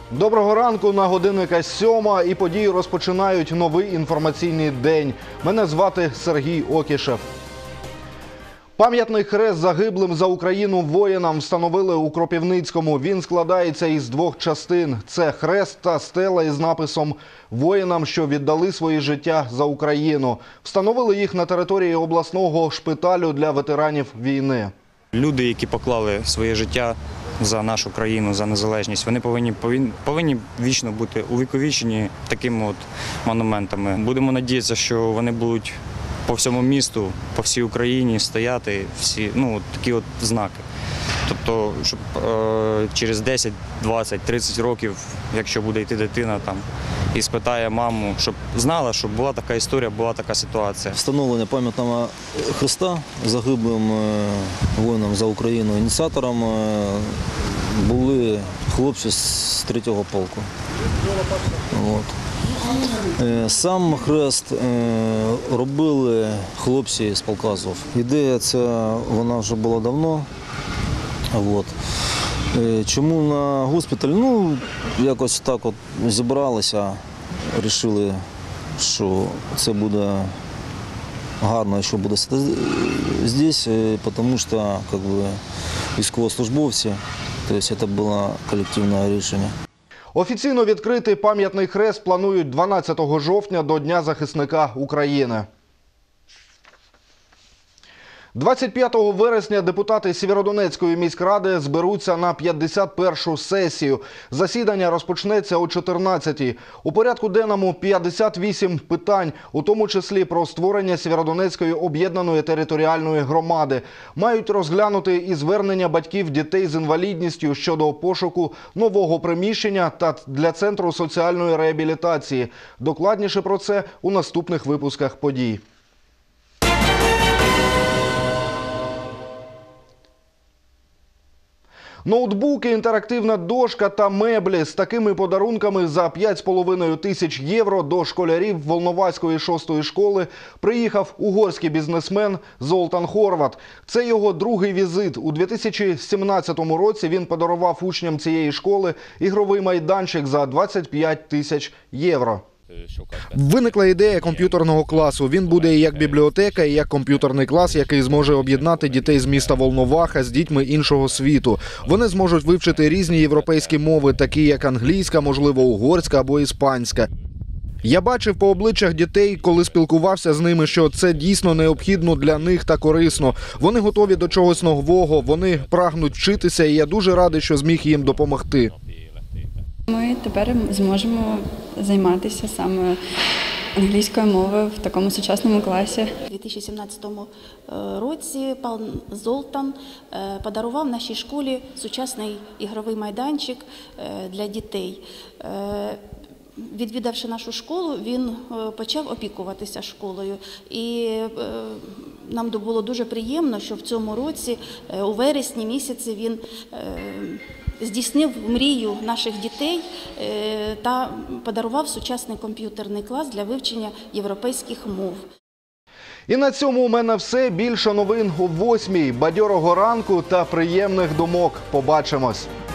Доброго ранку, на годинника 7 і події розпочинають новий інформаційний день. Мене звати Сергій Окішев. Пам'ятний хрест загиблим за Україну воїнам встановили у Кропивницькому. Він складається із двох частин. Це хрест та стела із написом «Воїнам, що віддали свої життя за Україну». Встановили їх на території обласного шпиталю для ветеранів війни. Люди, які поклали своє життя за нашу країну, за незалежність, вони повинні вічно бути увіковічені такими от монументами. Будемо надіятися, що вони будуть по всьому місту, по всій Україні стояти такі от знаки. Тобто, щоб через 10, 20, 30 років, якщо буде йти дитина там і спитає маму, щоб знала, що була така історія, була така ситуація. Встановлення пам'ятного хреста загиблим воїнам за Україну ініціатором були хлопці з 3-го полку. Сам хрест робили хлопці з полку Азов. Ідея ця вона вже була давно. Чому на госпіталь? Якось так от зібралися, вирішили, що це буде гарно, що буде здесь, тому що військовослужбовці, тобто це було колективне рішення. Офіційно відкрити пам'ятний хрест планують 12 жовтня до Дня захисника України. 25 вересня депутати Сєвєродонецької міськради зберуться на 51-шу сесію. Засідання розпочнеться о 14-й. У порядку денному 58 питань, у тому числі про створення Сєвєродонецької об'єднаної територіальної громади. Мають розглянути і звернення батьків дітей з інвалідністю щодо пошуку нового приміщення та для Центру соціальної реабілітації. Докладніше про це у наступних випусках подій. Ноутбуки, інтерактивна дошка та меблі з такими подарунками за 5,5 тисяч євро до школярів Волноваської 6-ї школи приїхав угорський бізнесмен Золтан Хорват. Це його другий візит. У 2017 році він подарував учням цієї школи ігровий майданчик за 25 тисяч євро. Виникла ідея комп'ютерного класу. Він буде і як бібліотека, і як комп'ютерний клас, який зможе об'єднати дітей з міста Волноваха з дітьми іншого світу. Вони зможуть вивчити різні європейські мови, такі як англійська, можливо, угорська або іспанська. Я бачив по обличчях дітей, коли спілкувався з ними, що це дійсно необхідно для них та корисно. Вони готові до чогось нового, вони прагнуть вчитися, і я дуже радий, що зміг їм допомогти. Ми тепер зможемо займатися саме англійською мовою в такому сучасному класі. У 2017 році пан Золтан подарував нашій школі сучасний ігровий майданчик для дітей. Відвідавши нашу школу, він почав опікуватися школою. І нам було дуже приємно, що в цьому році, у вересні місяці, він здійснив мрію наших дітей та подарував сучасний комп'ютерний клас для вивчення європейських мов. І на цьому у мене все. Більше новин о 8-й. Бадьорого ранку та приємних думок. Побачимось.